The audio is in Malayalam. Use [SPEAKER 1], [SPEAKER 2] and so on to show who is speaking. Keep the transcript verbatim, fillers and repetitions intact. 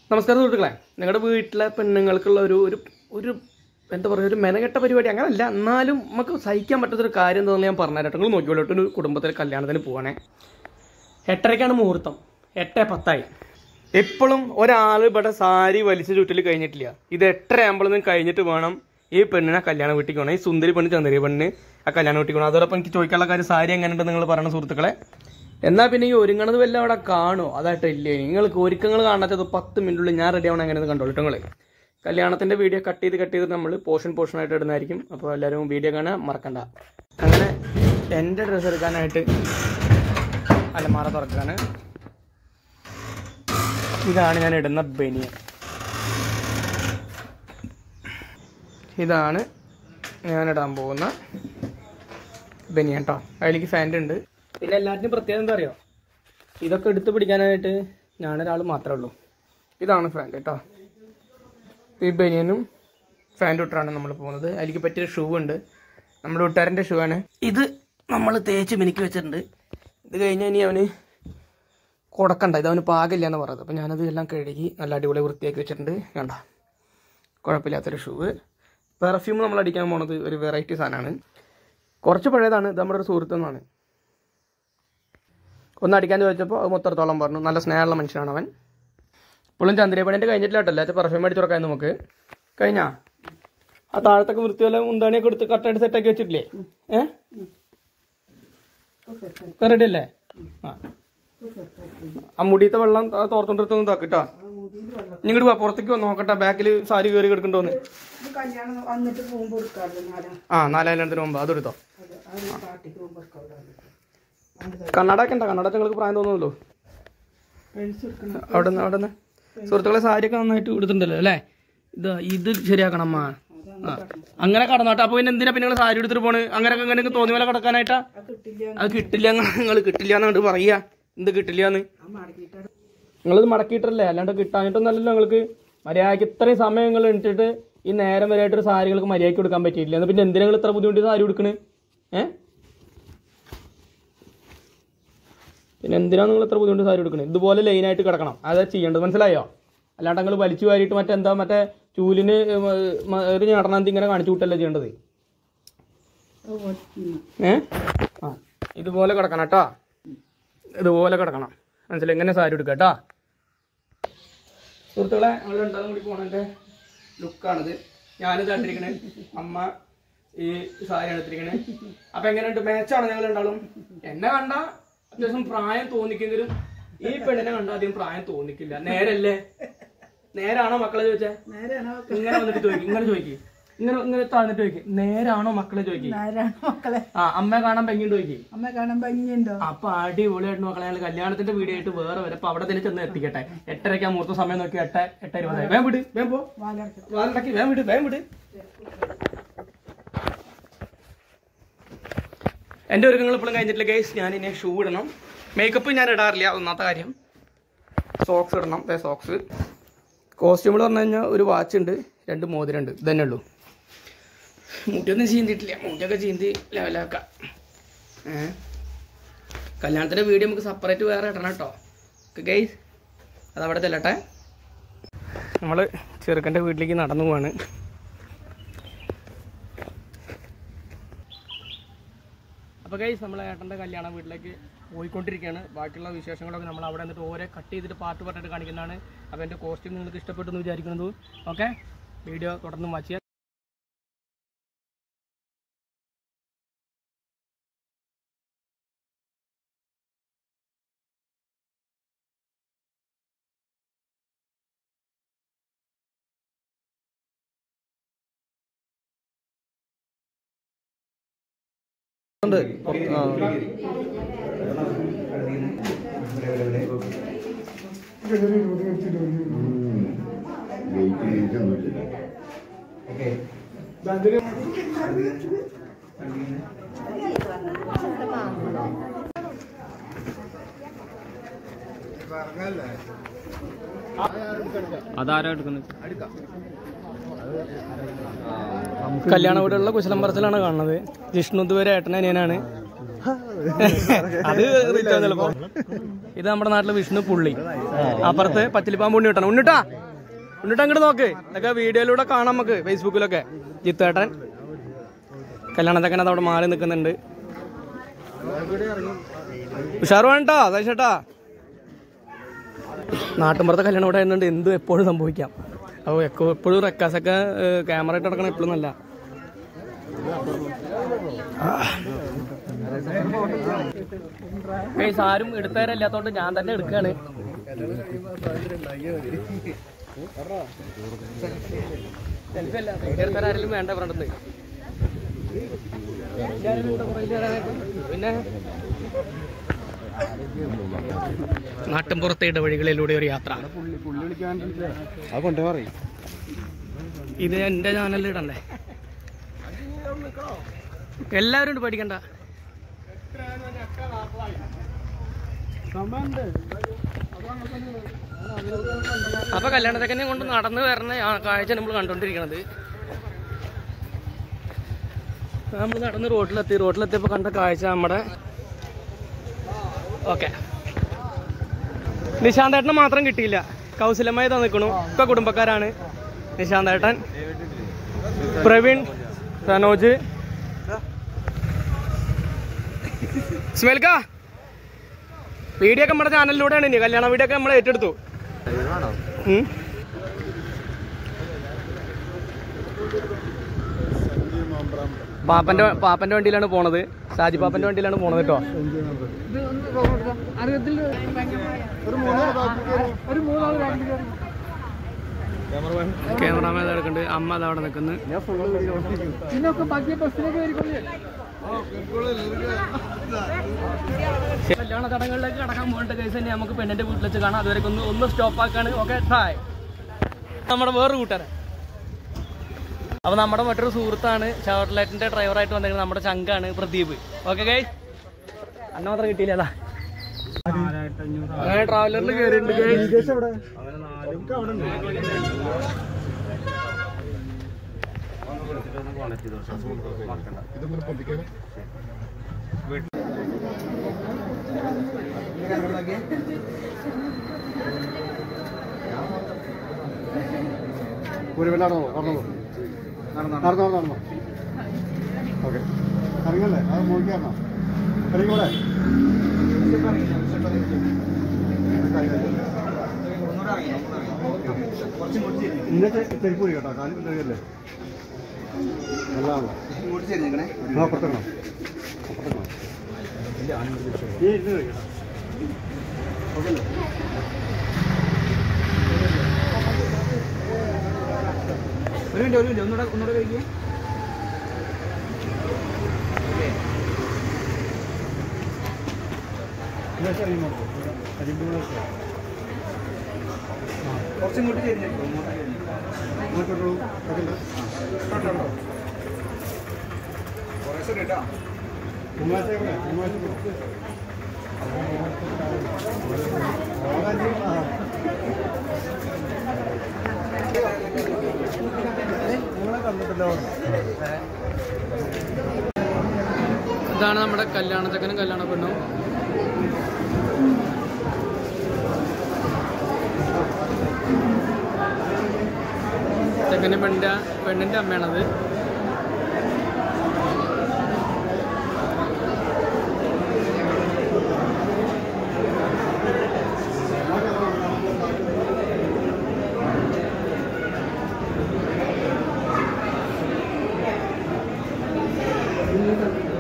[SPEAKER 1] നമസ്കാരം സുഹൃത്തുക്കളെ, നിങ്ങളുടെ വീട്ടിലെ പെണ്ണുങ്ങൾക്കുള്ള ഒരു ഒരു ഒരു എന്താ പറയുക, ഒരു മെനകെട്ട പരിപാടി അങ്ങനല്ല, എന്നാലും നമുക്ക് സഹിക്കാൻ പറ്റാത്തൊരു കാര്യം എന്താണെന്ന് ഞാൻ പറഞ്ഞുതരാം. നിങ്ങൾ നോക്കിയോളൂ, ഒരു കുടുംബത്തിൽ കല്യാണത്തിന് പോവാണേ. എട്ടരയ്ക്കാണ് മുഹൂർത്തം, എട്ട് പത്തായി. എപ്പോഴും ഒരാൾ ഇവിടെ സാരി വലിച്ചു ചുറ്റൽ കഴിഞ്ഞിട്ടില്ല. ഇത് എട്ടര ആകുമ്പോഴൊന്നും കഴിഞ്ഞിട്ട് വേണം ഈ പെണ്ണിനെ കല്യാണം വീട്ടിൽ പോകണം. ഈ സുന്ദരി പെണ്ണ് ചന്ദ്രി പെണ്ണ് ആ കല്യാണം വീട്ടിൽ പോകണം. അതോടൊപ്പം എനിക്ക് ചോദിക്കാനുള്ള കാര്യം, സാരി എങ്ങനെയുണ്ട് നിങ്ങൾ പറയണം സുഹൃത്തുക്കളെ. എന്നാൽ പിന്നെ ഈ ഒരുങ്ങണത് വല്ല അവിടെ കാണുമോ? അതായിട്ട് ഇല്ലേ, നിങ്ങൾക്ക് ഒരുക്കങ്ങൾ കാണാത്തത് പത്ത് മിനിറ്റുള്ളിൽ ഞാൻ റെഡി ആവണം എങ്ങനെയെന്ന് കണ്ടോളൂ നിങ്ങൾ. കല്യാണത്തിൻ്റെ വീഡിയോ കട്ട് ചെയ്ത് കട്ട് ചെയ്ത് നമ്മൾ പോർഷൻ പോർഷനായിട്ട് ഇടുന്നതായിരിക്കും. അപ്പോൾ എല്ലാവരും വീഡിയോ കാണാൻ മറക്കണ്ട. അങ്ങനെ എൻ്റെ ഡ്രസ്സ് എടുക്കാനായിട്ട് അലമാറ തുറക്കാണ്. ഇതാണ് ഞാൻ ഇടുന്ന ബനിയൻ. ഇതാണ് ഞാൻ ഇടാൻ പോകുന്ന ബനിയൻ കേട്ടോ. അതിലേക്ക് ഫാൻറ് ഉണ്ട്. പിന്നെ എല്ലാത്തിനും പ്രത്യേകത എന്താ അറിയോ, ഇതൊക്കെ എടുത്ത് പിടിക്കാനായിട്ട് ഞാനൊരാൾ മാത്രമേ ഉള്ളൂ. ഇതാണ് ഫാൻറ് കേട്ടോ. ഈ ബനിയനും ഫാൻറ് ഇട്ടാണ് നമ്മൾ പോകുന്നത്. അതിലേക്ക് പറ്റിയൊരു ഷൂ ഉണ്ട്, നമ്മുടെ വീട്ടുകാരൻ്റെ ഷൂ ആണ്. ഇത് നമ്മൾ തേച്ച് മിനുക്കി വെച്ചിട്ടുണ്ട്. ഇത് കഴിഞ്ഞാൽ ഇനി അവന് കൊടുക്കണ്ട, ഇത് അവന് പാകില്ല എന്ന് പറയുന്നത്. അപ്പോൾ ഞാനത് എല്ലാം കഴുകി നല്ല അടിപൊളി വൃത്തിയാക്കി വെച്ചിട്ടുണ്ട്. കണ്ട, കുഴപ്പമില്ലാത്തൊരു ഷൂ. പെർഫ്യൂം നമ്മൾ അടിക്കാൻ പോണത് ഒരു വെറൈറ്റി സാധനമാണ്. കുറച്ച് പഴയതാണ്, ഇത് നമ്മുടെ ഒരു സുഹൃത്തുനിന്നാണ്. ഒന്ന് അടിക്കാൻ ചോദിച്ചപ്പോൾ അത് മൊത്തത്തോളം പറഞ്ഞു. നല്ല സ്നേഹമുള്ള മനുഷ്യനാണ് അവൻ. ഇപ്പോഴും ചന്ദ്രപണിൻ്റെ കഴിഞ്ഞിട്ടില്ല കേട്ടോ. അല്ലാത്ത പെർഫ്യൂം അടിച്ച് തുറക്കാൻ നമുക്ക് കഴിഞ്ഞാ ആ താഴത്തൊക്കെ വൃത്തിയുള്ള മുന്താണിയൊക്കെ എടുത്ത് കറക്റ്റായിട്ട് സെറ്റാക്കി വെച്ചിട്ടില്ലേ? ഏഹ് റെഡി അല്ലേ? ആ ആ മുടിയത്തെ വെള്ളം തോർത്തോണ്ടിടത്തൊന്നും താക്കിട്ടോ. ഇങ്ങോട്ട് പോവാ, പുറത്തേക്ക് വന്ന് നോക്കട്ടെ ബാക്കിൽ സാരി കയറി കിടക്കണ്ടോന്ന്. ആ നാലായിരത്തിന് മുമ്പ് അതെടുത്തോ. കണ്ണടയൊക്കെ ഉണ്ടോ? കണ്ണട നിങ്ങൾക്ക് പ്രായം തോന്നുമല്ലോ. അവിടെ നിന്ന് അവിടെ നിന്ന് സുഹൃത്തുക്കളെ സാരിയൊക്കെ നന്നായിട്ട് എടുത്തിട്ടുണ്ടല്ലോ അല്ലേ? ഇത് ഇത് ശരിയാക്കണം അമ്മ. ആ അങ്ങനെ കടന്നോട്ടെ. അപ്പോൾ പിന്നെ എന്തിനാ പിന്നെ നിങ്ങൾ സാരി എടുത്തിട്ട് പോണ്? അങ്ങനെയൊക്കെ അങ്ങനെ തോന്നി പോലെ കിടക്കാനായിട്ടാ? അത് കിട്ടില്ല, നിങ്ങൾ കിട്ടില്ല എന്നാണ്ട് പറയാ. എന്ത് കിട്ടില്ലാന്ന്? നിങ്ങളിത് മടക്കിയിട്ടല്ലേ, അല്ലാണ്ട് കിട്ടാഞ്ഞിട്ടൊന്നല്ലല്ലോ. നിങ്ങൾക്ക് മര്യാദയ്ക്ക് ഇത്രയും സമയം നിങ്ങൾ ഇട്ടിട്ട് ഈ നേരം വരെയായിട്ടൊരു സാരികൾക്ക് മര്യാദയ്ക്ക് കൊടുക്കാൻ പറ്റിയില്ല. എന്നാൽ പിന്നെ എന്തിനാ നിങ്ങൾ ഇത്ര ബുദ്ധിമുട്ടി സാരി കൊടുക്കണ്? ഏഹ് പിന്നെ എന്തിനാണ് നിങ്ങൾ ഇത്ര ബുദ്ധിമുട്ട് സാരി എടുക്കണത്? ഇതുപോലെ ലൈനായിട്ട് കിടക്കണം, അതാ ചെയ്യേണ്ടത്. മനസ്സിലായോ? അല്ലാണ്ട് നിങ്ങൾ വലിച്ചു വാരിയിട്ട് മറ്റെന്താ മറ്റേ ചൂലിന് ഒരു ഞടനാന്തി ഇങ്ങനെ കാണിച്ചു വിട്ടല്ലേ ചെയ്യേണ്ടത്. ഏ ആ ഇതുപോലെ കിടക്കണം കേട്ടോ, ഇതുപോലെ കിടക്കണം. മനസ്സിലായി? ഇങ്ങനെ സാരി എടുക്കുക കേട്ടോ. സുഹൃത്തുക്കളെ, ഞങ്ങൾ രണ്ടാളും കൂടി പോണതിൻ്റെ ലുക്കാണിത്. ഞാനിത് കണ്ടിരിക്കണേ, അമ്മ ഈ സാരിയാണ് എടുത്തിരിക്കണേ. അപ്പം എങ്ങനെയുണ്ട്? മാച്ചാണ് ഞങ്ങൾ രണ്ടാളും. എന്നെ കണ്ട അത്യാവശ്യം പ്രായം തോന്നിക്കെങ്കിലും ഈ പെണ്ണിനെ കണ്ട അധികം പ്രായം തോന്നിക്കില്ല. നേരല്ലേ? നേരാണോ മക്കളെ ചോദിച്ചേ? ഇങ്ങനെ വന്നിട്ട് ചോദിക്കും, ഇങ്ങനെ ചോദിക്കും, ഇങ്ങനെ ഇങ്ങനെ താഴ്ന്നിട്ട് ചോദിക്കും, നേരാണോ മക്കളെ ചോദിക്കും. ആ അമ്മയെ കാണാൻ ഭംഗിയുണ്ട് ചോദിക്കും. അമ്മ കാണാൻ ഭംഗിയുണ്ടോ? അപ്പൊ അടിപൊളിയായിട്ട് മക്കളെ ഞങ്ങൾ കല്യാണത്തിന്റെ വീഡിയോ ആയിട്ട് വേറെ വരെ അപ്പൊ അവിടെ തന്നെ ചെന്ന് എത്തിക്കട്ടെ. എട്ടരയ്ക്ക് മുഹൂർത്ത സമയം നോക്കി എട്ട് എട്ട് ഇരുപതായി. വേം വിട്, വേം പോ, വാലടക്കി വേം വിട്, വേം വിട്. എൻ്റെ ഒരുക്കങ്ങൾ ഇപ്പോഴും കഴിഞ്ഞിട്ടില്ല ഗൈസ്. ഞാൻ ഇനി ഷൂ ഇടണം. മേക്കപ്പ് ഞാൻ ഇടാറില്ല, ഒന്നാമത്തെ കാര്യം. സോക്സ് ഇടണം, സോക്സ്. കോസ്റ്റ്യൂമിൽ പറഞ്ഞു കഴിഞ്ഞാൽ ഒരു വാച്ച് ഉണ്ട്, രണ്ട് മോതിരമുണ്ട്, ഇത് തന്നെ ഉള്ളൂ. മുടിയൊന്നും ചീന്തിയിട്ടില്ല, മുടിയൊക്കെ ചീന്തി ലെവലാക്കാം. ഏഹ് കല്യാണത്തിൻ്റെ വീഡിയോ നമുക്ക് സെപ്പറേറ്റ് വേറെ ഇടണം കേട്ടോ ഗൈസ്. അതവിടെ ചെല്ലട്ടെ. നമ്മൾ ചെറുക്കൻ്റെ വീട്ടിലേക്ക് നടന്നു പോവാണ്. അപ്പോൾ ഗൈസ്, നമ്മൾ ഏട്ടൻ്റെ കല്യാണ വീട്ടിലേക്ക് പോയിക്കൊണ്ടിരിക്കുകയാണ്. ബാക്കിയുള്ള വിശേഷങ്ങളൊക്കെ നമ്മൾ അവിടെ നിന്നിട്ട് ഓരോ കട്ട് ചെയ്തിട്ട് പാട്ട് പാട്ടായിട്ട് കാണിക്കുന്നതാണ്. അപ്പോൾ എൻ്റെ കോസ്റ്റ്യൂം നിങ്ങൾക്ക് ഇഷ്ടപ്പെട്ടു എന്ന് വിചാരിക്കുന്നത്. ഓക്കെ, വീഡിയോ തുടർന്ന് വാച്ച് ചെയ്യാം. അതാരാ എടുക്കുന്നത്? കല്യാണ വീടുള്ള കുശലം പറച്ചിലാണ് കാണുന്നത്. ജിഷ്ണു ഇതുവരെ ഏട്ടനനിയനാണ്. അത് ചിലപ്പോ. ഇത് നമ്മുടെ നാട്ടിലെ വിഷ്ണു പുള്ളി, അപ്പുറത്ത് പച്ചിലിപ്പാമ്പ് ഉണ്ണി കിട്ടണം. ഉണ്ണിട്ടാ ഉണ്ണിട്ടാ അങ്ങോട്ട് നോക്ക്, ഇതൊക്കെ വീഡിയോയിലൂടെ കാണാം നമുക്ക് ഫേസ്ബുക്കിലൊക്കെ. ജിത്തേട്ടൻ കല്യാണത്തൊക്കെ അവിടെ മാറി നിൽക്കുന്നുണ്ട്. ഉഷാറ് വേണട്ടോ സൈഷേട്ടാ. നാട്ടിൻപുറത്തെ കല്യാണം ഇവിടെ ആയിരുന്നുണ്ട്, എന്തും എപ്പോഴും സംഭവിക്കാം. അപ്പോൾ എപ്പോഴും റെക്കാസൊക്കെ ക്യാമറ ഇട്ട് നടക്കണം എപ്പോഴും നല്ല. ആരും എടുത്തവരല്ലാത്തോണ്ട് ഞാൻ തന്നെ എടുക്കാണ്. സെൽഫി അല്ല എടുത്തവരാരെങ്കിലും വേണ്ട പറഞ്ഞത്. പിന്നെ നാട്ടിൻപുറത്തെ ഇടവഴികളിലൂടെ ഒരു യാത്ര. ഇത് എന്റെ ചാനലിൽ ഇടണ്ടേ? എല്ലാവരും ഉണ്ട്, പഠിക്കണ്ട. അപ്പൊ കല്യാണത്തൊക്കെ കൊണ്ട് നടന്ന് വരണ കാഴ്ച നമ്മൾ കണ്ടോണ്ടിരിക്കണത്. നമ്മൾ നടന്ന് റോഡിലെത്തി. റോഡിലെത്തിയപ്പോ കണ്ട കാഴ്ച നമ്മുടെ ഓക്കെ നിശാന്തേട്ടന് മാത്രം കിട്ടിയില്ല, കൗശലമായി തന്നിക്കണു. ഒക്കെ കുടുംബക്കാരാണ്. നിശാന്തേട്ടൻ, പ്രവീൺ, സനോജ്, സ്മെൽക്ക. വീഡിയോ ഒക്കെ നമ്മുടെ ചാനലിലൂടെയാണ്. ഇനി കല്യാണ വീഡിയോ ഒക്കെ നമ്മൾ ഏറ്റെടുത്തു. പാപ്പന്റെ പാപ്പന്റെ വണ്ടിയിലാണ് പോണത്. ഷാജി പാപ്പന്റെ വണ്ടിയിലാണ് പോണത് കേട്ടോ. ക്യാമറാമാൻ എടുക്കുന്നുണ്ട്. അമ്മ അതവിടെ നിൽക്കുന്നു. കല്യാണ ചടങ്ങുകളിലേക്ക് കടക്കാൻ പോകേണ്ട കേസ് തന്നെ നമുക്ക് പെണ്ണിന്റെ വീട്ടിൽ വെച്ച് കാണാം. അതുവരെ ഒന്ന് ഒന്ന് സ്റ്റോപ്പ് ആക്കാണ്. Okay hi. നമ്മുടെ വേറൊരു കൂട്ടുകാരൻ. അപ്പൊ നമ്മുടെ മറ്റൊരു സുഹൃത്താണ്, ഷവർലൈറ്റിന്റെ ഡ്രൈവറായിട്ട് വന്നിരിക്കുന്നത് നമ്മുടെ ചങ്കാണ് പ്രദീപ്. ഓക്കെ ഗൈസ്, അന്ന മാത്രം കിട്ടിയില്ല. അങ്ങനെ ട്രാവലറിൽ കയറിയിട്ടുണ്ട്.
[SPEAKER 2] നടന്നോ നടന്നോ നടന്നോ നടന്നോ ഓക്കെ. ഇറങ്ങല്ലേ? അത് മോളിക്കാരണോ? ഇറങ്ങിക്കൂടെ? ഇന്നത്തെ ചെരുപ്പൂരി കേട്ടോ, കാലം കഴിയല്ലേ? നല്ലതാണല്ലോ. ആ പുറത്തിറങ്ങണം, പുറത്തിറങ്ങണം. ഈ ഇന്ന് കഴിക്കണം. ഓക്കെ അല്ലേ? ഒരു മിനിറ്റ് ഒരു മിനിറ്റ് ഒന്നുകൂടെ ഒന്നുകൂടെ കഴിക്കുക. കുറച്ചും കൂട്ടി
[SPEAKER 1] ഇതാണ് നമ്മുടെ കല്യാണ ചെക്കനും കല്യാണ പെണ്ണും. ചെക്കൻ്റെ പെണ്ണിൻ്റെ പെണ്ണിൻ്റെ അമ്മയാണത്.
[SPEAKER 2] Thank you.